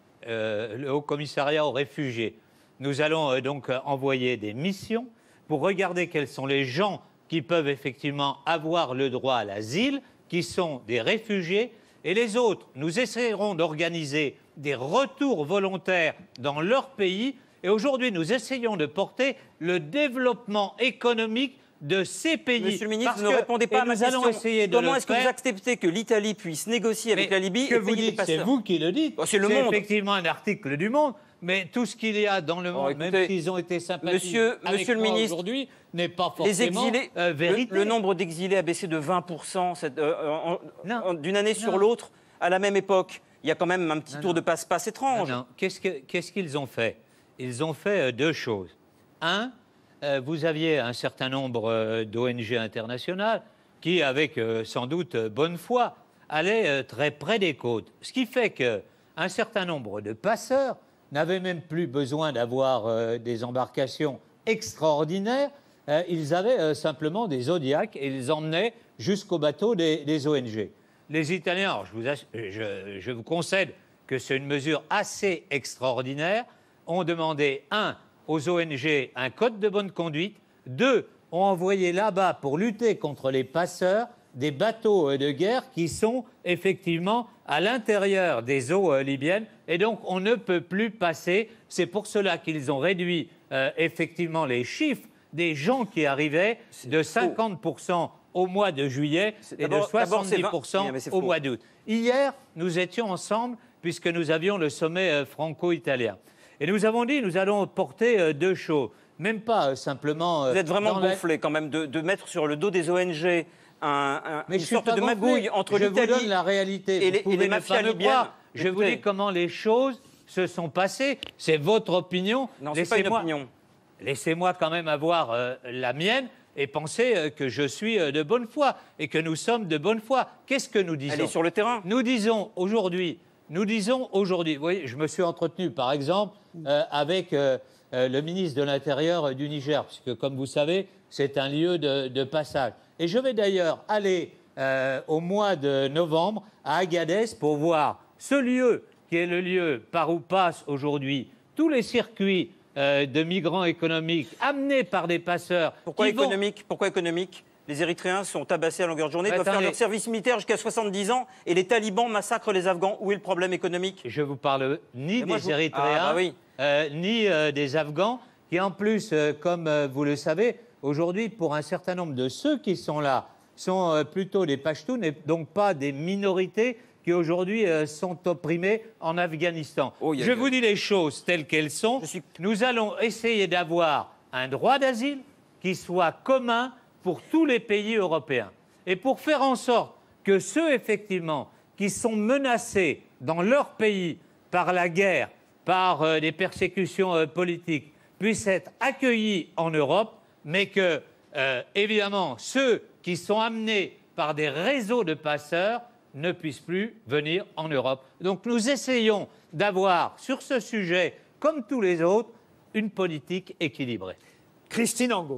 euh, le Haut Commissariat aux réfugiés, nous allons euh, donc euh, envoyer des missions pour regarder quels sont les gens qui peuvent effectivement avoir le droit à l'asile, qui sont des réfugiés, et les autres, nous essaierons d'organiser des retours volontaires dans leur pays. Et aujourd'hui, nous essayons de porter le développement économique de ces pays. Monsieur le ministre, Parce vous ne que, répondez pas à ma nous allons question. essayer de Comment le est-ce que faire. vous acceptez que l'Italie puisse négocier avec Mais la Libye ce que et vous payer des dites, c'est passeurs? vous qui le dites. Oh, c'est le Monde. effectivement un article du Monde. Mais tout ce qu'il y a dans le Oh, monde, écoutez, même s'ils ont été sympathiques monsieur, avec monsieur le moi ministre, aujourd'hui, n'est pas forcément Les exilés, euh, vérité. Le, le nombre d'exilés a baissé de vingt pour cent cette, euh, en- Non. en- d'une année sur Non. l'autre à la même époque. Il y a quand même un petit Non, tour non. de passe-passe étrange. Non, non. Qu'est-ce que- qu'est-ce qu'ils ont fait? Ils ont fait euh, deux choses. Un, euh, vous aviez un certain nombre euh, d'O N G internationales qui, avec euh, sans doute euh, bonne foi, allaient euh, très près des côtes. Ce qui fait qu'un certain nombre de passeurs n'avaient même plus besoin d'avoir euh, des embarcations extraordinaires. Euh, ils avaient euh, simplement des Zodiacs et ils emmenaient jusqu'au bateau des, des O N G. Les Italiens, alors, je, vous ass- je, je vous concède que c'est une mesure assez extraordinaire, ont demandé, un, aux O N G un code de bonne conduite, deux, ont envoyé là-bas pour lutter contre les passeurs des bateaux euh, de guerre qui sont effectivement à l'intérieur des eaux euh, libyennes et donc on ne peut plus passer. C'est pour cela qu'ils ont réduit euh, effectivement les chiffres des gens qui arrivaient de cinquante pour cent au mois de juillet et de d'abord- d'abord, c'est soixante-dix pour cent vingt mais c'est au faux. mois d'août. Hier, nous étions ensemble puisque nous avions le sommet euh, franco-italien. Et nous avons dit, nous allons porter euh, deux choses. Même pas euh, simplement... euh, Vous êtes vraiment dans la- gonflé quand même de, de mettre sur le dos des O N G un, un- Mais une je suis sorte pas de gonflé. magouille entre Je vous donne l'Italie la réalité. et Vous les- et pouvez les ne mafias pas me libyennes. croire. Je vous Écoutez. dis comment les choses se sont passées. C'est votre opinion. Non, c'est pas une Laissez-moi- opinion. Laissez-moi quand même avoir euh, la mienne et penser euh, que je suis euh, de bonne foi et que nous sommes de bonne foi. Qu'est-ce que nous disons? Elle est sur le terrain. Nous disons aujourd'hui, nous disons aujourd'hui, vous voyez, je me suis entretenu par exemple euh, avec euh, euh, le ministre de l'Intérieur euh, du Niger, puisque comme vous savez, c'est un lieu de, de passage. Et je vais d'ailleurs aller euh, au mois de novembre à Agadez pour voir ce lieu qui est le lieu par où passent aujourd'hui tous les circuits euh, de migrants économiques amenés par des passeurs. Pourquoi qui vont- économique Pourquoi économique Les Érythréens sont tabassés à longueur de journée, Mais doivent faire attendez. leur service militaire jusqu'à soixante-dix ans et les talibans massacrent les Afghans. Où est le problème économique? Je vous parle ni Mais moi, des je vous- Érythréens, Ah, bah oui. euh, ni euh, des Afghans, qui en plus, euh, comme euh, vous le savez, aujourd'hui, pour un certain nombre de ceux qui sont là, sont euh, plutôt des Pashtuns et donc pas des minorités qui aujourd'hui euh, sont opprimées en Afghanistan. Oh, y a- Je vous dis les choses telles qu'elles sont. Je suis- Nous allons essayer d'avoir un droit d'asile qui soit commun pour tous les pays européens. Et pour faire en sorte que ceux, effectivement, qui sont menacés dans leur pays par la guerre, par euh, des persécutions euh, politiques, puissent être accueillis en Europe, mais que, euh, évidemment, ceux qui sont amenés par des réseaux de passeurs ne puissent plus venir en Europe. Donc nous essayons d'avoir, sur ce sujet, comme tous les autres, une politique équilibrée. Christine Angot.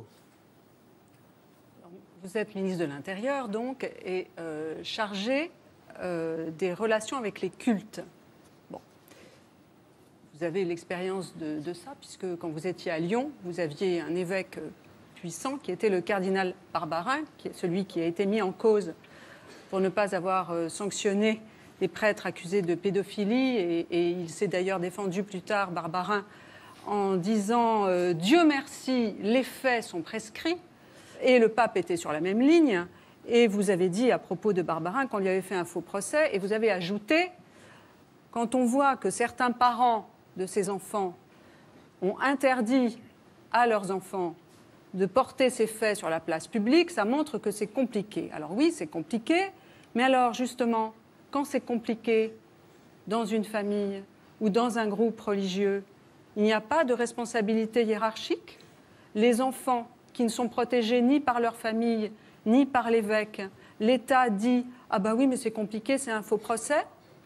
Vous êtes ministre de l'Intérieur, donc, et euh, chargé euh, des relations avec les cultes. Bon. Vous avez l'expérience de, de ça, puisque quand vous étiez à Lyon, vous aviez un évêque euh, puissant qui était le cardinal Barbarin, qui est celui qui a été mis en cause pour ne pas avoir euh, sanctionné des prêtres accusés de pédophilie, et, et il s'est d'ailleurs défendu plus tard, Barbarin, en disant euh, « Dieu merci, les faits sont prescrits », et le pape était sur la même ligne, et vous avez dit à propos de Barbarin qu'on lui avait fait un faux procès, et vous avez ajouté « Quand on voit que certains parents de ces enfants ont interdit à leurs enfants de porter ces faits sur la place publique, ça montre que c'est compliqué. » Alors oui, c'est compliqué, mais alors justement, quand c'est compliqué dans une famille ou dans un groupe religieux, il n'y a pas de responsabilité hiérarchique. Les enfants qui ne sont protégés ni par leur famille, ni par l'évêque, l'État dit « Ah bah oui, mais c'est compliqué, c'est un faux procès ».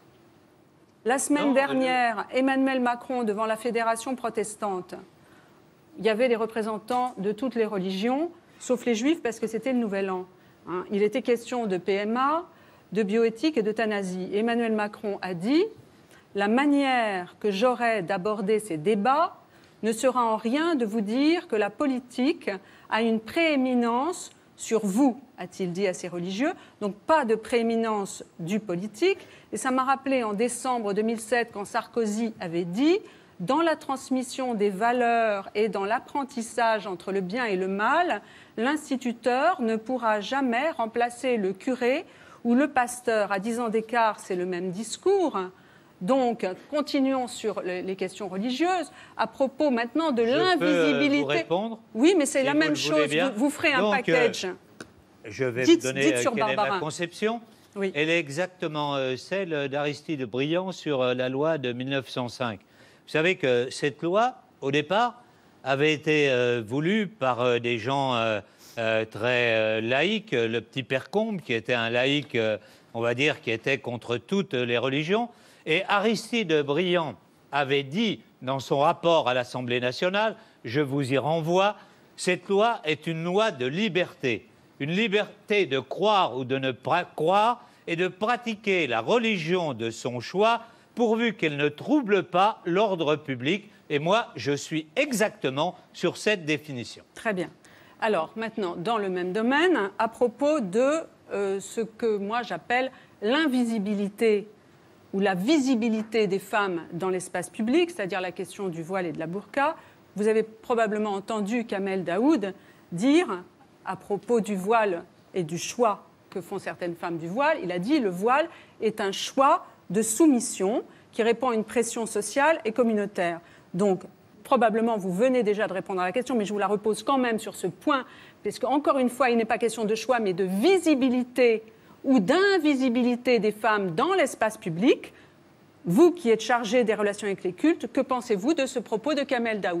La semaine non, dernière, euh... Emmanuel Macron, devant la Fédération protestante, il y avait les représentants de toutes les religions, sauf les juifs, parce que c'était le Nouvel An. Hein. Il était question de P M A, de bioéthique et d'euthanasie. Emmanuel Macron a dit « La manière que j'aurai d'aborder ces débats ne sera en rien de vous dire que la politique a une prééminence sur vous », a-t-il dit à ces religieux. Donc pas de prééminence du politique. Et ça m'a rappelé en décembre deux mille sept, quand Sarkozy avait dit « Dans la transmission des valeurs et dans l'apprentissage entre le bien et le mal, l'instituteur ne pourra jamais remplacer le curé ou le pasteur. » À dix ans d'écart, c'est le même discours. Donc, continuons sur les questions religieuses. À propos maintenant de l'invisibilité. Je peux vous répondre ? Oui, mais c'est si la même chose. Vous, vous ferez un Donc, package. Euh, je vais dites, vous donner dites sur quelle est Barbarin. ma conception. Oui. Elle est exactement euh, celle d'Aristide Briand sur euh, la loi de mille neuf cent cinq. Vous savez que cette loi, au départ, avait été euh, voulue par euh, des gens euh, euh, très euh, laïques. Le petit Père Combe, qui était un laïc, euh, on va dire, qui était contre toutes les religions. Et Aristide Briand avait dit dans son rapport à l'Assemblée nationale, je vous y renvoie, cette loi est une loi de liberté. Une liberté de croire ou de ne pas croire et de pratiquer la religion de son choix pourvu qu'elle ne trouble pas l'ordre public. Et moi, je suis exactement sur cette définition. Très bien. Alors, maintenant, dans le même domaine, à propos de euh, ce que moi j'appelle l'invisibilité ou la visibilité des femmes dans l'espace public, c'est-à-dire la question du voile et de la burqa. Vous avez probablement entendu Kamel Daoud dire, à propos du voile et du choix que font certaines femmes du voile, il a dit « Le voile est un choix de soumission qui répond à une pression sociale et communautaire ». Donc, probablement, vous venez déjà de répondre à la question, mais je vous la repose quand même sur ce point, parce qu'encore une fois, il n'est pas question de choix, mais de visibilité ou d'invisibilité des femmes dans l'espace public. Vous qui êtes chargé des relations avec les cultes, que pensez-vous de ce propos de Kamel Daoud ?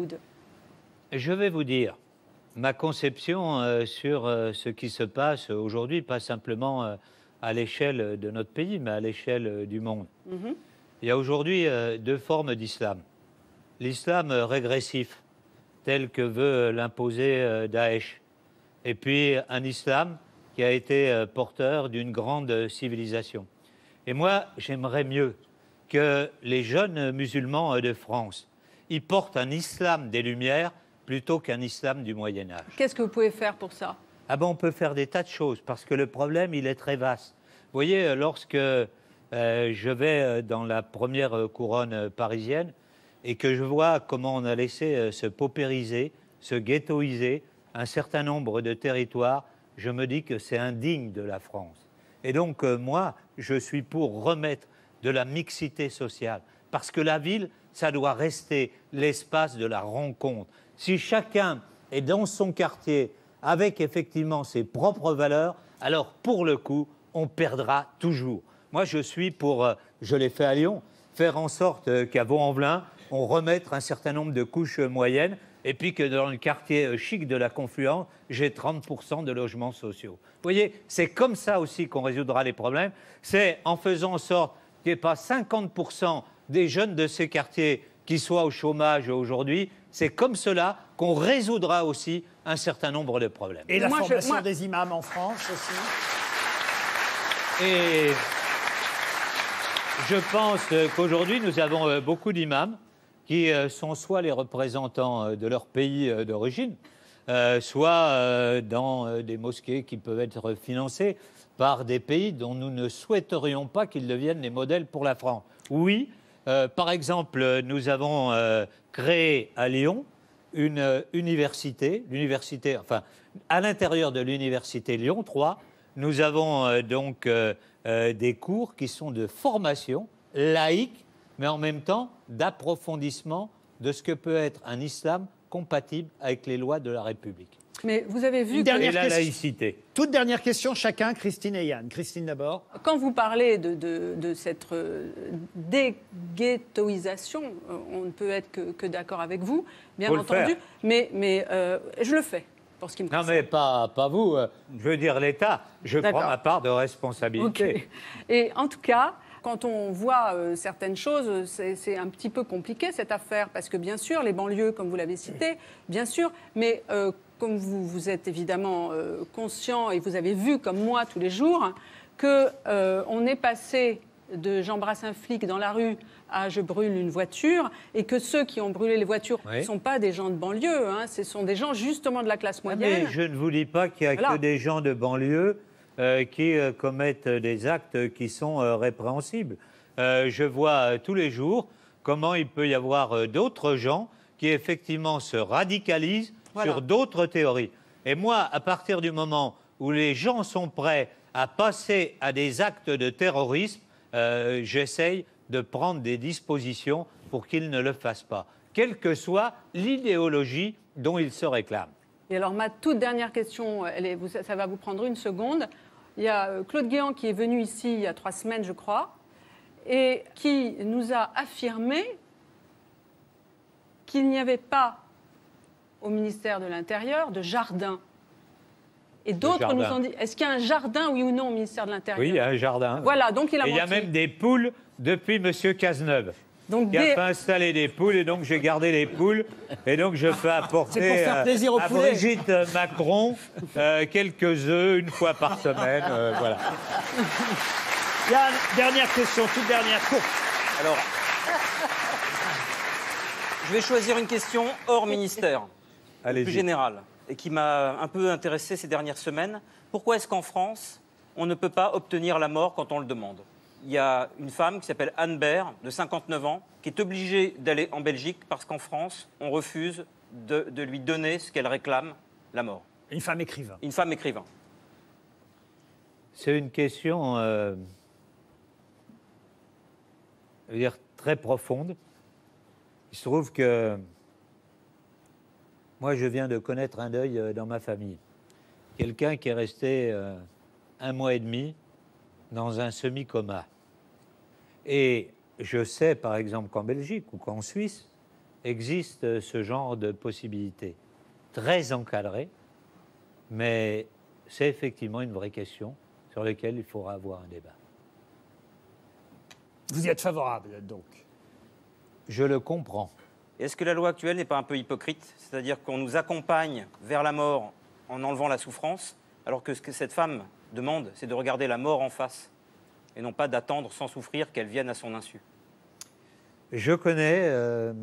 Je vais vous dire ma conception euh, sur euh, ce qui se passe aujourd'hui, pas simplement euh, à l'échelle de notre pays, mais à l'échelle euh, du monde. Mm-hmm. Il y a aujourd'hui euh, deux formes d'islam. L'islam euh, régressif, tel que veut l'imposer euh, Daesh, et puis un islam qui a été euh, porteur d'une grande civilisation. Et moi, j'aimerais mieux que les jeunes musulmans de France, ils portent un islam des Lumières plutôt qu'un islam du Moyen-Âge. Qu'est-ce que vous pouvez faire pour ça ? Ah ben, on peut faire des tas de choses, parce que le problème, il est très vaste. Vous voyez, lorsque euh, je vais dans la première couronne parisienne et que je vois comment on a laissé euh, se paupériser, se ghettoiser un certain nombre de territoires, je me dis que c'est indigne de la France. Et donc, euh, moi, je suis pour remettre de la mixité sociale, parce que la ville, ça doit rester l'espace de la rencontre. Si chacun est dans son quartier avec effectivement ses propres valeurs, alors pour le coup, on perdra toujours. Moi, je suis pour, euh, je l'ai fait à Lyon, faire en sorte euh, qu'à Vaux-en-Velin, on remette un certain nombre de couches moyennes, et puis que dans le quartier chic de la Confluence, j'ai trente pour cent de logements sociaux. Vous voyez, c'est comme ça aussi qu'on résoudra les problèmes. C'est en faisant en sorte qu'il n'y ait pas cinquante pour cent des jeunes de ces quartiers qui soient au chômage aujourd'hui. C'est comme cela qu'on résoudra aussi un certain nombre de problèmes. Et la moi, formation je, moi... des imams en France aussi. Et je pense qu'aujourd'hui, nous avons beaucoup d'imams qui sont soit les représentants de leur pays d'origine, euh, soit euh, dans des mosquées qui peuvent être financées par des pays dont nous ne souhaiterions pas qu'ils deviennent les modèles pour la France. Oui, euh, par exemple, nous avons euh, créé à Lyon une euh, université, l'université, enfin, à l'intérieur de l'université Lyon trois, nous avons euh, donc euh, euh, des cours qui sont de formation laïque, mais en même temps d'approfondissement de ce que peut être un islam compatible avec les lois de la République. Mais vous avez vu Une que dernière Et la question. laïcité. Toute dernière question, chacun, Christine et Yann. Christine d'abord. quand vous parlez de, de, de cette euh, déghettoisation, euh, on ne peut être que, que d'accord avec vous, bien Faut le entendu, faire. mais, mais euh, je le fais, pour ce qui me Non, concerne. mais pas, pas vous. euh, Je veux dire l'État. Je prends D'accord. ma part de responsabilité. Ok. Et en tout cas, quand on voit euh, certaines choses, c'est c'est un petit peu compliqué cette affaire, parce que bien sûr, les banlieues, comme vous l'avez cité, bien sûr, mais euh, comme vous, vous êtes évidemment euh, conscient et vous avez vu, comme moi, tous les jours, que euh, on est passé de j'embrasse un flic dans la rue à je brûle une voiture, et que ceux qui ont brûlé les voitures ne Oui. sont pas des gens de banlieue, hein, ce sont des gens justement de la classe Ah, moyenne. mais je ne vous dis pas qu'il n'y a Voilà. que des gens de banlieue euh, qui euh, commettent des actes qui sont euh, répréhensibles. Euh, je vois euh, tous les jours comment il peut y avoir euh, d'autres gens qui effectivement se radicalisent Voilà. sur d'autres théories. Et moi, à partir du moment où les gens sont prêts à passer à des actes de terrorisme, euh, j'essaye de prendre des dispositions pour qu'ils ne le fassent pas, quelle que soit l'idéologie dont ils se réclament. Et alors, ma toute dernière question, elle est, vous- ça va vous prendre une seconde. Il y a euh, Claude Guéant qui est venu ici il y a trois semaines, je crois, et qui nous a affirmé qu'il n'y avait pas au ministère de l'Intérieur de jardin. Et d'autres nous jardin. ont dit, est-ce qu'il y a un jardin, oui ou non, au ministère de l'Intérieur? Oui, il y a un jardin. Voilà, donc il a Et il y a menti. même des poules depuis M. Cazeneuve, Donc, qui a des- fait installer des poules, et donc j'ai gardé les poules, et donc je fais apporter C'est pour faire euh, plaisir aux à poulets. Brigitte Macron euh, quelques œufs une fois par semaine. euh, voilà. Yann, dernière question, toute dernière, courte. Alors, je vais choisir une question hors ministère, Allez-y. plus générale, et qui m'a un peu intéressé ces dernières semaines. Pourquoi est-ce qu'en France, on ne peut pas obtenir la mort quand on le demande? Il y a une femme qui s'appelle Anne Baird, de cinquante-neuf ans, qui est obligée d'aller en Belgique parce qu'en France, on refuse de, de lui donner ce qu'elle réclame, la mort. Une femme écrivain. Une femme écrivain. C'est une question euh, je veux dire, très profonde. Il se trouve que moi, je viens de connaître un deuil euh, dans ma famille. Quelqu'un qui est resté euh, un mois et demi dans un semi-coma. Et je sais, par exemple, qu'en Belgique ou qu'en Suisse, existe ce genre de possibilité. Très encadré, mais c'est effectivement une vraie question sur laquelle il faudra avoir un débat. Vous y êtes favorable, donc. Je le comprends. Est-ce que la loi actuelle n'est pas un peu hypocrite? C'est-à-dire qu'on nous accompagne vers la mort en enlevant la souffrance, alors que ce que cette femme demande, c'est de regarder la mort en face, et non pas d'attendre sans souffrir qu'elle vienne à son insu. Je connais euh,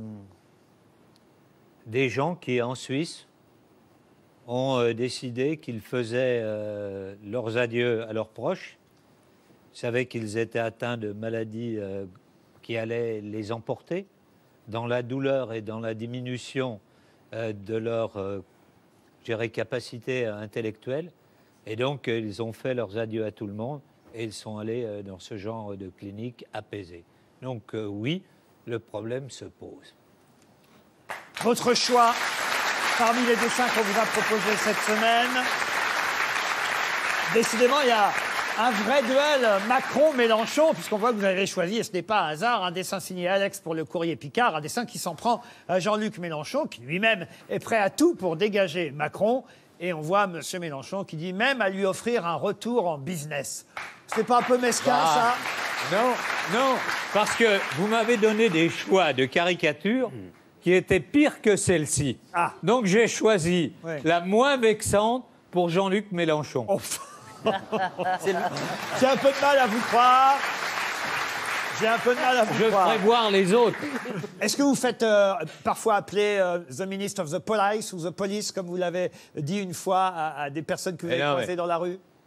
des gens qui, en Suisse, ont euh, décidé qu'ils faisaient euh, leurs adieux à leurs proches. Ils savaient qu'ils étaient atteints de maladies euh, qui allaient les emporter dans la douleur et dans la diminution euh, de leur euh, je dirais, capacité intellectuelle. Et donc, euh, ils ont fait leurs adieux à tout le monde et ils sont allés euh, dans ce genre de clinique apaisée. Donc, euh, oui, le problème se pose. Votre choix parmi les dessins qu'on vous a proposés cette semaine. Décidément, il y a un vrai duel Macron-Mélenchon, puisqu'on voit que vous avez choisi, et ce n'est pas un hasard, un dessin signé Alex pour le Courrier Picard, un dessin qui s'en prend à Jean-Luc Mélenchon, qui lui-même est prêt à tout pour dégager Macron. Et on voit M. Mélenchon qui dit même à lui offrir un retour en business. C'est pas un peu mesquin, Ah. ça? Non, non, parce que vous m'avez donné des choix de caricatures qui étaient pires que celle-ci. Ah. Donc j'ai choisi Ouais. la moins vexante pour Jean-Luc Mélenchon. Oh. C'est le- J'ai un peu de mal à vous croire. J'ai un peu de mal à vous Je croire. ferai voir les autres. Est-ce que vous faites euh, parfois appeler euh, the Minister of the Police ou the Police, comme vous l'avez dit une fois à, à des personnes que vous Eh avez non, croisées mais- dans la rue?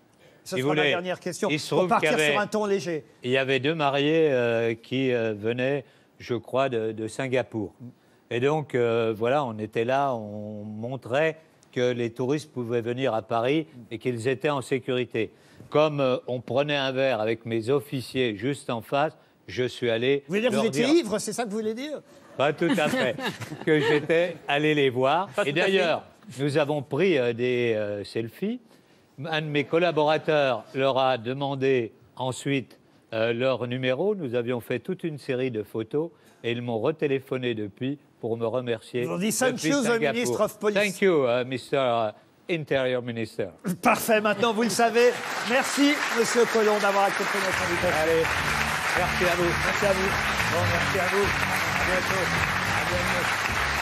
Ce si sera vous ma voulez. dernière question, Il se pour trouve partir qu'il y avait- sur un ton léger. Il y avait deux mariés euh, qui euh, venaient, je crois, de, de Singapour. Et donc, euh, voilà, on était là, on montrait que les touristes pouvaient venir à Paris et qu'ils étaient en sécurité. Comme euh, on prenait un verre avec mes officiers juste en face, je suis allé... Vous voulez dire que leur vous étiez dire- ivre, c'est ça que vous voulez dire? Pas tout à fait. Que j'étais allé les voir. Pas Et tout à fait. d'ailleurs, nous avons pris euh, des euh, selfies. Un de mes collaborateurs leur a demandé ensuite euh, leur numéro. Nous avions fait toute une série de photos et ils m'ont retéléphoné depuis pour me remercier. Ils ont dit thank depuis you, the Singapour. Minister of Police. Thank you, uh, mister Interior Minister. Parfait, maintenant vous le savez. Merci, Monsieur Collomb, d'avoir accepté notre invitation. Allez, merci à vous. Merci à vous. Bon, merci à vous. À bientôt. À bientôt.